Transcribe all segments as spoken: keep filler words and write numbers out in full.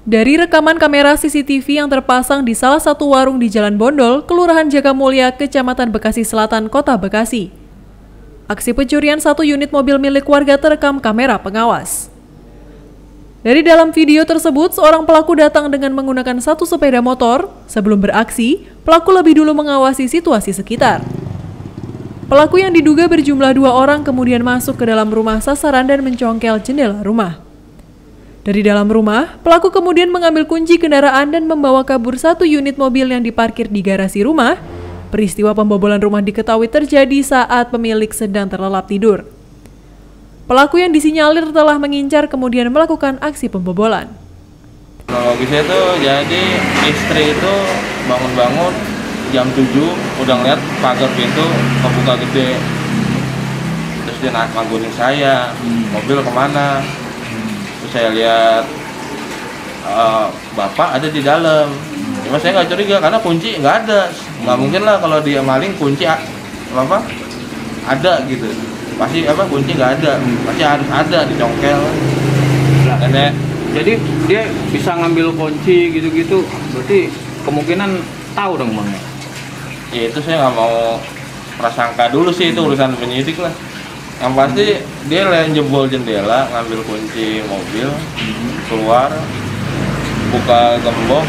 Dari rekaman kamera C C T V yang terpasang di salah satu warung di Jalan Bondol, Kelurahan Jagamulya, Kecamatan Bekasi Selatan, Kota Bekasi. Aksi pencurian satu unit mobil milik warga terekam kamera pengawas. Dari dalam video tersebut, seorang pelaku datang dengan menggunakan satu sepeda motor. Sebelum beraksi, pelaku lebih dulu mengawasi situasi sekitar. Pelaku yang diduga berjumlah dua orang kemudian masuk ke dalam rumah sasaran dan mencongkel jendela rumah. Dari dalam rumah, pelaku kemudian mengambil kunci kendaraan dan membawa kabur satu unit mobil yang diparkir di garasi rumah. Peristiwa pembobolan rumah diketahui terjadi saat pemilik sedang terlelap tidur. Pelaku yang disinyalir telah mengincar kemudian melakukan aksi pembobolan. Kronologisnya itu jadi istri itu bangun-bangun jam tujuh udah ngeliat pagar pintu kebuka gede. Terus dia ngagunin saya, mobil kemana? Terus saya lihat uh, bapak ada di dalam. Cuma saya nggak curiga karena kunci nggak ada. Nggak mungkin lah kalau dia maling kunci apa ada gitu. Pasti apa kunci nggak ada, pasti harus ada dicongkel. Nah, jadi dia bisa ngambil kunci gitu-gitu, berarti kemungkinan tahu dong bang. Ya itu saya nggak mau prasangka dulu sih, itu urusan penyidik lah. Yang pasti dia jebol jendela, ngambil kunci mobil, keluar, buka gembok,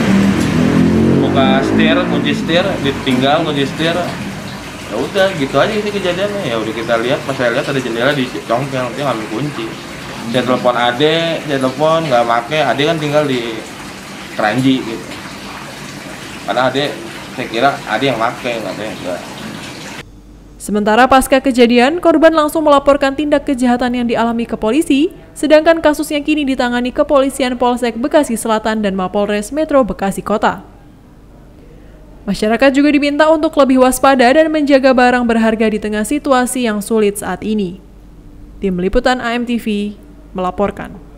buka setir, kunci setir, ditinggal kunci setir. Ya udah gitu aja sih kejadiannya. Ya udah kita lihat, pas saya lihat ada jendela dicongkel, dia ngambil kunci. Saya telepon ade, saya telepon nggak make, ade kan tinggal di Keranji gitu. Karena ade, saya kira ade yang make, nggak ada yang enggak. Sementara pasca kejadian, korban langsung melaporkan tindak kejahatan yang dialami ke polisi, sedangkan kasusnya kini ditangani Kepolisian Polsek Bekasi Selatan dan Mapolres Metro Bekasi Kota. Masyarakat juga diminta untuk lebih waspada dan menjaga barang berharga di tengah situasi yang sulit saat ini. Tim Liputan A M T V melaporkan.